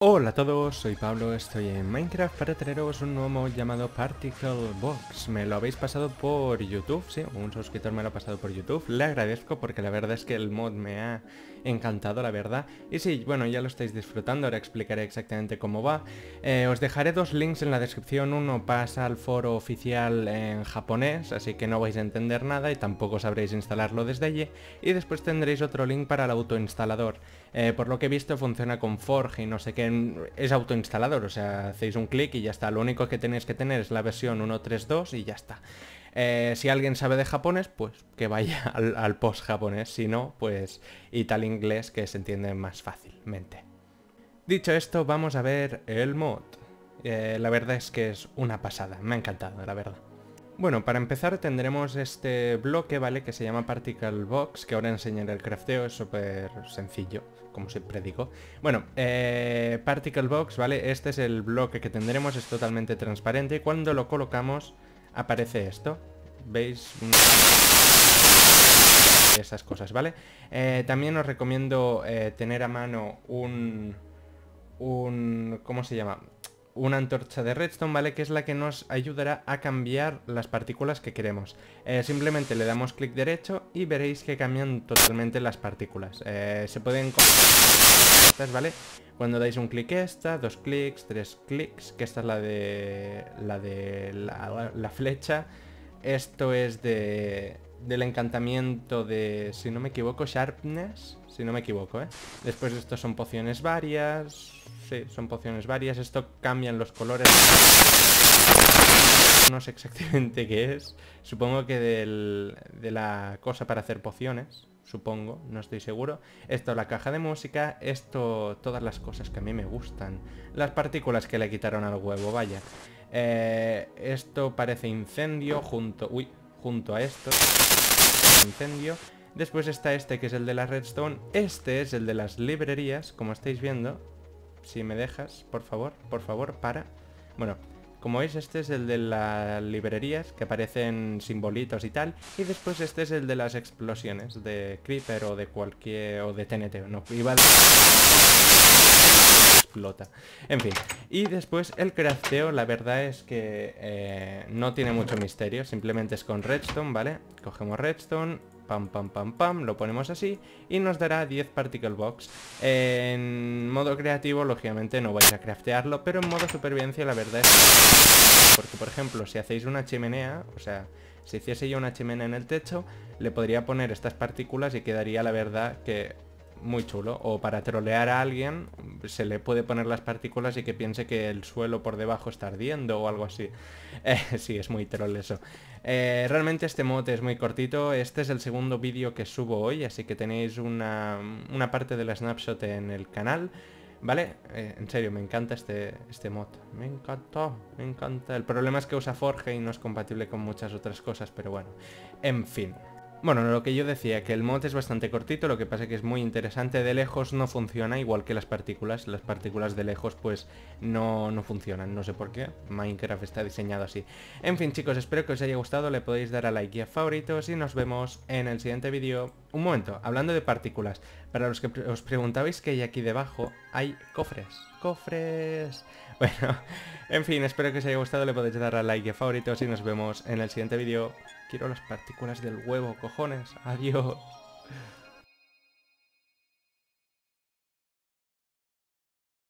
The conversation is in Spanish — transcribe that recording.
Hola a todos, soy Pablo, estoy en Minecraft para traeros un nuevo mod llamado Particle Box. Me lo habéis pasado por YouTube, sí, un suscriptor me lo ha pasado por YouTube. Le agradezco porque la verdad es que el mod me ha encantado, la verdad. Y sí, bueno, ya lo estáis disfrutando, ahora explicaré exactamente cómo va. Os dejaré dos links en la descripción, uno pasa al foro oficial en japonés, así que no vais a entender nada y tampoco sabréis instalarlo desde allí. Y después tendréis otro link para el autoinstalador. Por lo que he visto funciona con Forge y no sé qué, es autoinstalador, o sea, hacéis un clic y ya está. Lo único que tenéis que tener es la versión 1.3.2 y ya está. Si alguien sabe de japonés, pues que vaya al post japonés, si no, pues ital-inglés, que se entiende más fácilmente. Dicho esto, vamos a ver el mod. La verdad es que es una pasada, me ha encantado, la verdad. Bueno, para empezar tendremos este bloque, ¿vale? Que se llama Particle Box, que ahora enseñaré el crafteo, es súper sencillo, como siempre digo. Bueno, Particle Box, ¿vale? Este es el bloque que tendremos, es totalmente transparente y cuando lo colocamos aparece esto. ¿Veis? Esas cosas, ¿vale? También os recomiendo tener a mano ¿cómo se llama? Una antorcha de redstone, ¿vale? Que es la que nos ayudará a cambiar las partículas que queremos. Simplemente le damos clic derecho y veréis que cambian totalmente las partículas. Se pueden... ¿vale? Cuando dais un clic esta, dos clics, tres clics, que esta es la flecha. Esto es del encantamiento de, si no me equivoco, Sharpness, si no me equivoco, ¿eh? Después estos son pociones varias, sí, son pociones varias, esto cambian los colores. No sé exactamente qué es, supongo que de la cosa para hacer pociones, supongo, no estoy seguro. Esto la caja de música, esto todas las cosas que a mí me gustan, las partículas que le quitaron al huevo, vaya. Esto parece incendio junto a esto. Incendio. Después está este que es el de la redstone. Este es el de las librerías, como estáis viendo. Si me dejas, por favor, para. Bueno, como veis este es el de las librerías, que aparecen simbolitos y tal. Y después este es el de las explosiones, de Creeper o de cualquier... o de TNT, no, iba a... explota. En fin, y después el crafteo, la verdad es que no tiene mucho misterio, simplemente es con redstone, ¿vale? Cogemos redstone, pam, pam, pam, pam, lo ponemos así y nos dará 10 particle box. En modo creativo, lógicamente, no vais a craftearlo, pero en modo supervivencia la verdad es... porque, por ejemplo, si hacéis una chimenea, o sea, si hiciese yo una chimenea en el techo, le podría poner estas partículas y quedaría, la verdad, que... muy chulo. O para trolear a alguien se le puede poner las partículas y que piense que el suelo por debajo está ardiendo o algo así. Sí, es muy troll eso. Realmente este mod es muy cortito. Este es el segundo vídeo que subo hoy, así que tenéis una parte de la snapshot en el canal. ¿Vale? En serio, me encanta este mod. Me encantó, me encanta. El problema es que usa Forge y no es compatible con muchas otras cosas, pero bueno. En fin. Bueno, lo que yo decía, que el mod es bastante cortito, lo que pasa que es muy interesante. De lejos no funciona, igual que las partículas de lejos pues no funcionan, no sé por qué. Minecraft está diseñado así. En fin, chicos, espero que os haya gustado, le podéis dar a like y a favoritos y nos vemos en el siguiente vídeo. Un momento, hablando de partículas, para los que os preguntabais que hay aquí debajo, hay cofres. ¡Cofres! Bueno, en fin, espero que os haya gustado, le podéis dar a like y a favoritos y nos vemos en el siguiente vídeo. Quiero las partículas del huevo, cojones. Adiós.